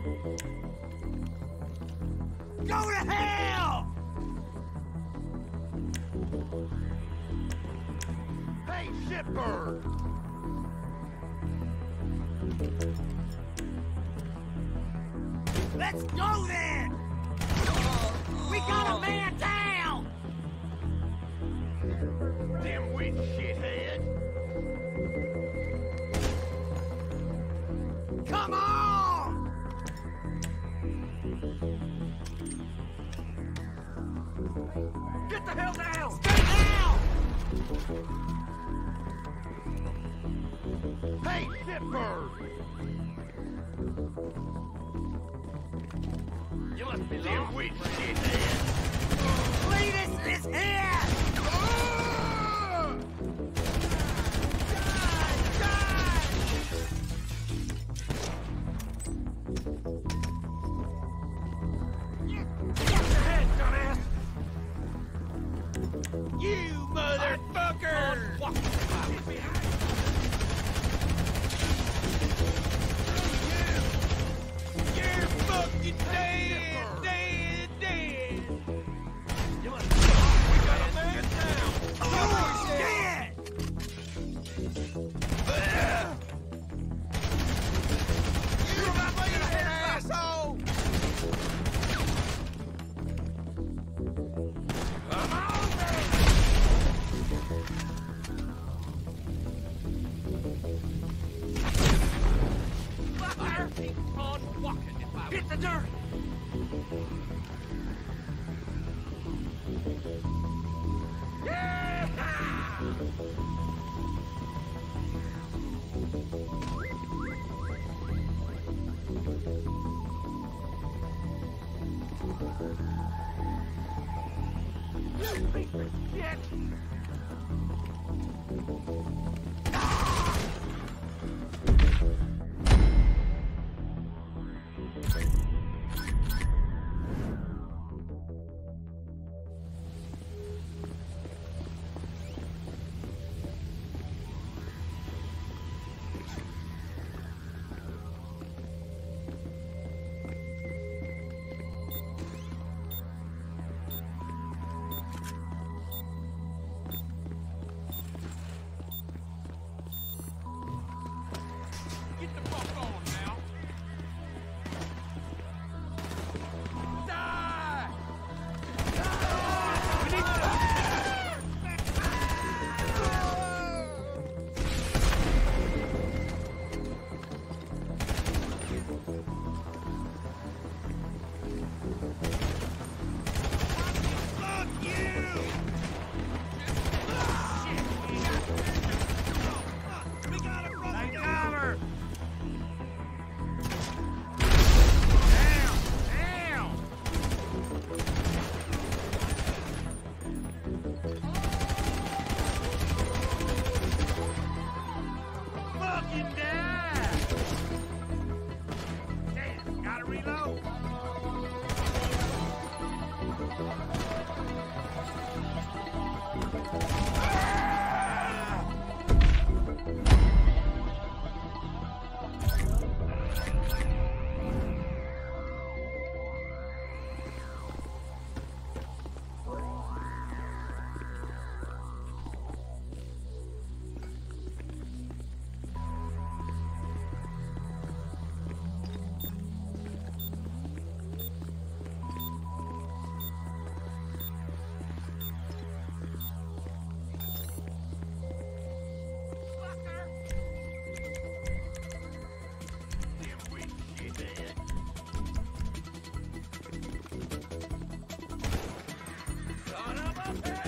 Go to hell! Hey, shitbird! Let's go then! We got a man down! Dimwit shithead! Come on! Get the hell down! Stay down! Hey, shitbird! You must be Dimwit shithead! Cletus is here! You motherfucker! You're fucking dead! Dead! Dead! We got a man down! Oh, dead! You're not making a head, asshole! Come on, man! Fire! Keep on walking if I hit the dirt! You piece of shit! Get the fuck on now! Die! We need fuck you! We got a brother! Take cover! Fucking die! Damn, gotta reload. Son of a bitch!